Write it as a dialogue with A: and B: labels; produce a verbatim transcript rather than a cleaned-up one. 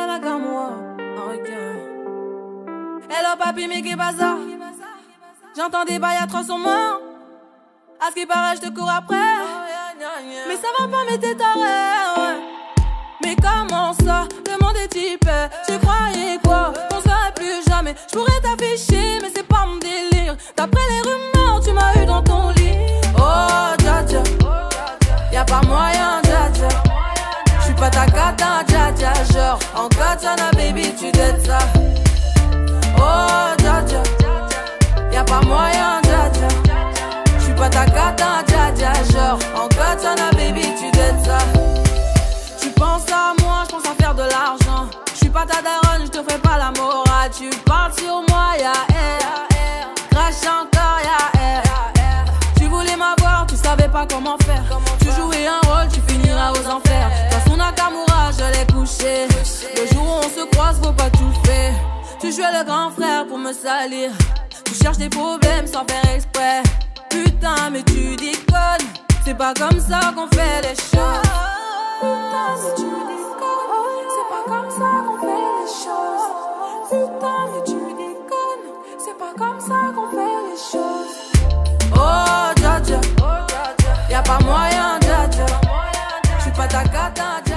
A: Nakamura. Ok. Hello papi, mais qu'est bazar? J'entends des bails atroces sur moi. À ce qui paraît, je te cours après. Mais ça va pas, mais t'es taré, ouais. Mais comment ça, le monde est typé? Tu croyais quoi? On serait plus jamais. Je pourrais t'afficher, mais c'est pas mon délire. D'après les rumeurs, tu m'as eu dans ton lit. Oh, dja dja, y'a pas moyen, dja dja. J'suis pas ta cata, dja dja. Genre, en katana, baby, tu dettes ça. Oh, dja dja, y'a pas moyen, dja dja. J'suis pas ta cata, dja dja. Genre, en katana, baby, tu dettes ça. Tu penses à moi, je pense à faire de l'argent. Je suis pas ta daronne, je te fais pas la morale. Tu parles sur moi, y'a air. Crache encore, y'a air. Tu voulais m'avoir, tu savais pas comment faire. Tu jouais un rôle, tu finiras aux enfers. Dans son Nakamura, je l'ai couché. Le jour où on se croise, faut pas tout faire. Tu jouais le grand frère pour me salir. Tu cherches des problèmes sans faire exprès. Putain, mais tu déconnes. C'est pas comme ça qu'on fait les choses. Putain, mais tu déconnes, c'est pas comme ça qu'on fait les choses. Putain, mais tu déconnes, c'est pas comme ça qu'on fait les choses. Oh, dja dja, y'a pas moyen, dja dja. J'suis pas ta cata,